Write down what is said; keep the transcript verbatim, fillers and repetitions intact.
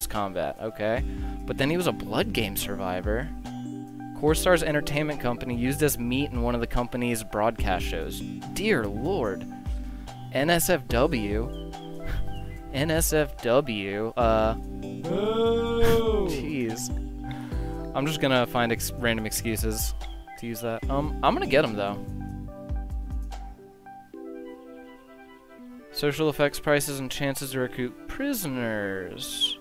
combat. Okay. But then he was a blood game survivor. CoreStar's entertainment company used as meat in one of the company's broadcast shows. Dear Lord. N S F W. N S F W. Uh. Jeez. I'm just gonna find ex random excuses to use that. Um, I'm gonna get him though. Social effects, prices, and chances to recruit prisoners.